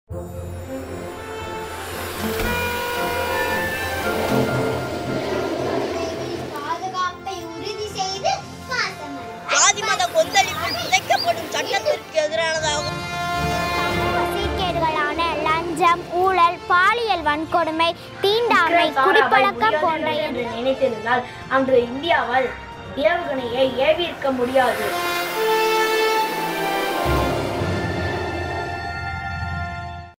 ஜாதி மத கொந்தளிப்பில் புதைக்கப்படும் சட்டத்திற்கு எதிரானதாகும். சீர்கேடுகளான லஞ்சம், ஊழல், பாலியல் வன்கொடுமை, தீண்டாமை, குடிப்பழக்கம் போன்ற என்று நினைத்திருந்தால் அன்று இந்தியாவால் ஏவுகணையை ஏவியிருக்க முடியாது.